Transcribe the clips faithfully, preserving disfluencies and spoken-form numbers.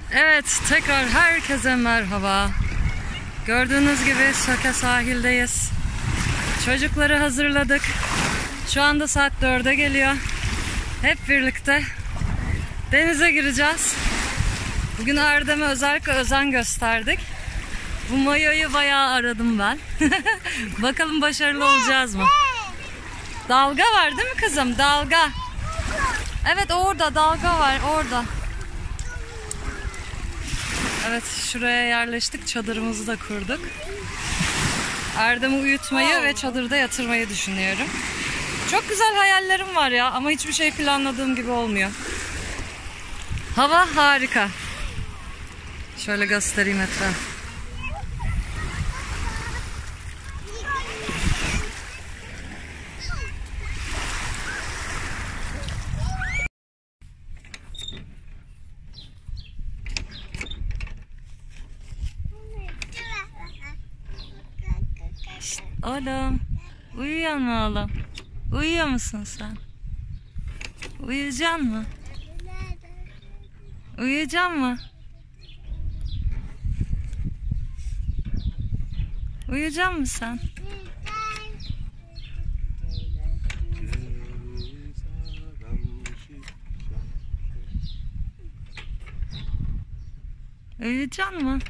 Evet, tekrar herkese merhaba. Gördüğünüz gibi Söke sahildeyiz. Çocukları hazırladık. Şu anda saat dörde geliyor. Hep birlikte denize gireceğiz. Bugün Erdem'e özellikle özen gösterdik. Bu mayoyu bayağı aradım ben. Bakalım başarılı olacağız mı? Dalga var değil mi kızım? Dalga. Evet, orada dalga var, orada. Evet, şuraya yerleştik. Çadırımızı da kurduk. Erdem'i uyutmayı ve çadırda yatırmayı düşünüyorum. Çok güzel hayallerim var ya, ama hiçbir şey planladığım gibi olmuyor. Hava harika. Şöyle göstereyim etrafı. Oğlum, uyuyor mu oğlum? Uyuyor musun sen? Uyuyacaksın mı? Uyuyacaksın mı? Uyuyacaksın mı sen? Uyuyacaksın mı?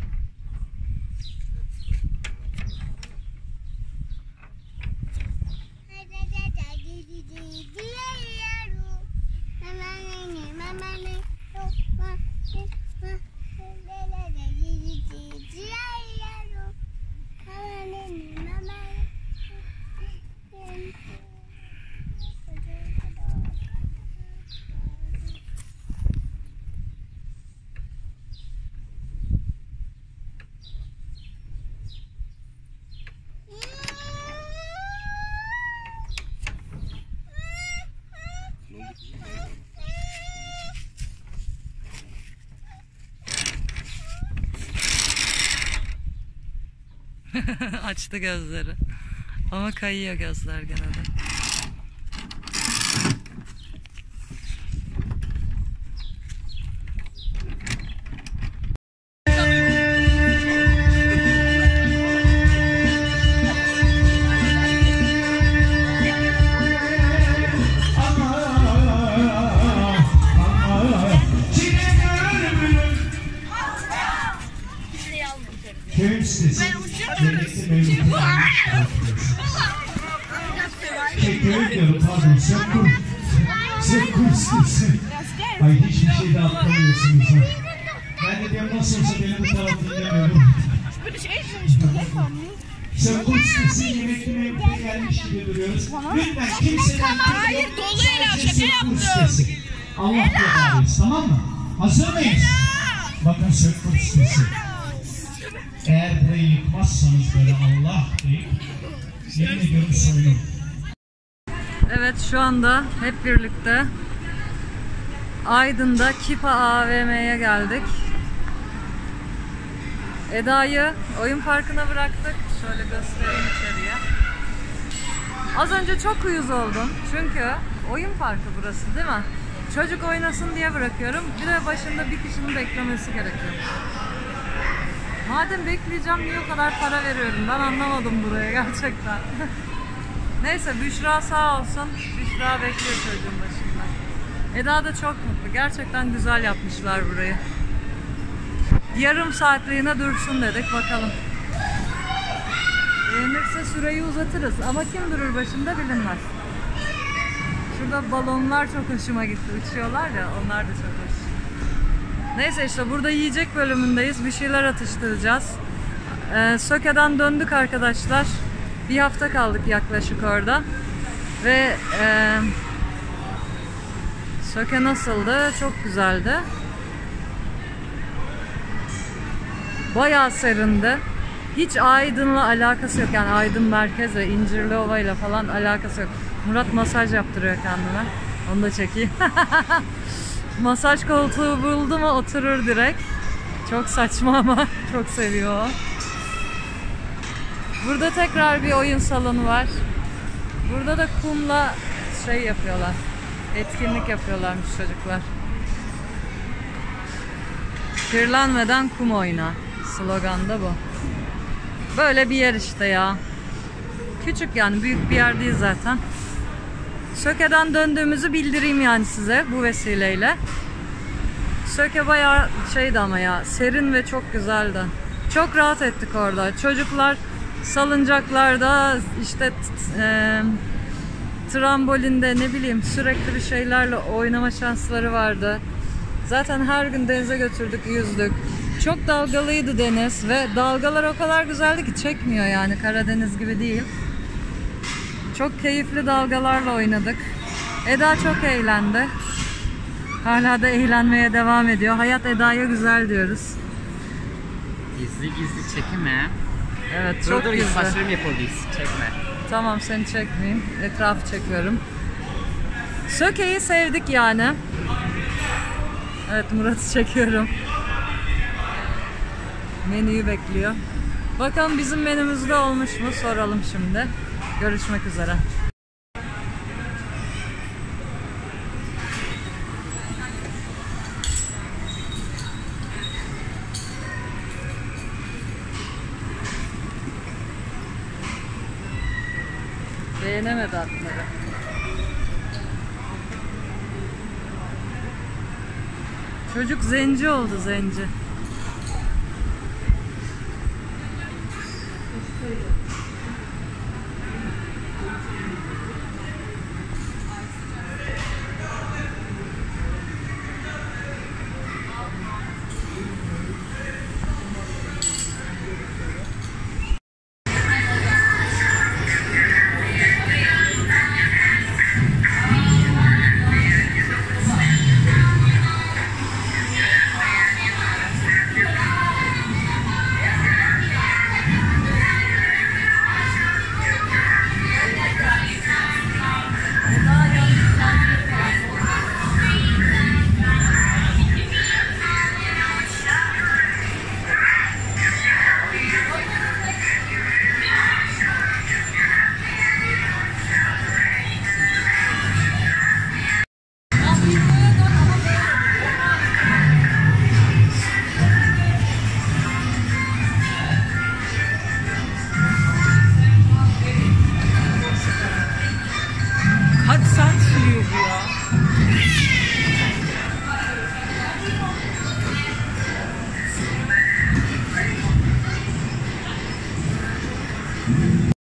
Açtı gözleri. Ama kayıyor gözler gene de. Köyün sitesi. Köyün diyorum, pardon, Sökur. Sökur sitesi. Ay, hiçbir şey de atlamıyorsunuz ha. Ben de diyorum, nasıl olsa benim bu tarafı dinlemiyorum. Sökur sitesi yemekli mevkiye gelmiş gibi duruyoruz. Lütfen kimseden... Hayır, dolu el şaka yaptım. Allah diyoruz, tamam mı? Hazır mıyız? Bakın Sökur sitesi. Eğer burayı yıkmazsanız böyle Allah deyip yemin ediyorum soyun. Evet, şu anda hep birlikte Aydın'da Kipa A V M'ye geldik. Eda'yı oyun parkına bıraktık. Şöyle göstereyim içeriye. Az önce çok uyuz oldum. Çünkü oyun parkı burası değil mi? Çocuk oynasın diye bırakıyorum. Bir de başında bir kişinin beklemesi gerekiyor. Madem bekleyeceğim, niye o kadar para veriyorum? Ben anlamadım buraya gerçekten. Neyse, Büşra sağ olsun. Büşra bekliyor çocuğun başında. Eda da çok mutlu. Gerçekten güzel yapmışlar burayı. Yarım saatliğine dursun dedik. Bakalım. Beğenirse süreyi uzatırız. Ama kim durur başında bilinmez. Şurada balonlar çok hoşuma gitti. Uçuyorlar ya, onlar da çok hoş. Neyse, işte burada yiyecek bölümündeyiz. Bir şeyler atıştıracağız. Ee, Söke'den döndük arkadaşlar. Bir hafta kaldık yaklaşık orada. Ve e, Söke nasıldı? Çok güzeldi. Bayağı serindi. Hiç Aydın'la alakası yok. Yani Aydın merkez ve İncirliova ile falan alakası yok. Murat masaj yaptırıyor kendime. Onu da çekeyim. Masaj koltuğu buldu mu oturur direkt. Çok saçma ama çok seviyor o. Burada tekrar bir oyun salonu var. Burada da kumla şey yapıyorlar. Etkinlik yapıyorlarmış çocuklar. Kirlenmeden kum oyna. Slogan da bu. Böyle bir yer işte ya. Küçük yani, büyük bir yer değil zaten. Söke'den döndüğümüzü bildireyim yani size bu vesileyle. Söke bayağı şeydi ama ya, serin ve çok güzeldi. Çok rahat ettik orada. Çocuklar salıncaklarda, işte e, trambolinde, ne bileyim, sürekli bir şeylerle oynama şansları vardı. Zaten her gün denize götürdük, yüzdük. Çok dalgalıydı deniz ve dalgalar o kadar güzeldi ki çekmiyor yani, Karadeniz gibi değil. Çok keyifli dalgalarla oynadık. Eda çok eğlendi. Hala da eğlenmeye devam ediyor. Hayat Eda'ya güzel diyoruz. Gizli gizli çekme. Evet, Dur çok dur, güzel. saçlarım yapıldıyız. Çekme. Tamam, seni çekmeyeyim. Etrafı çekiyorum. Söke'yi sevdik yani. Evet, Murat'ı çekiyorum. Menüyü bekliyor. Bakalım bizim menümüzde olmuş mu? Soralım şimdi. Görüşmek üzere. Beğenemedi atları. Çocuk zenci oldu, zenci. Kaç saat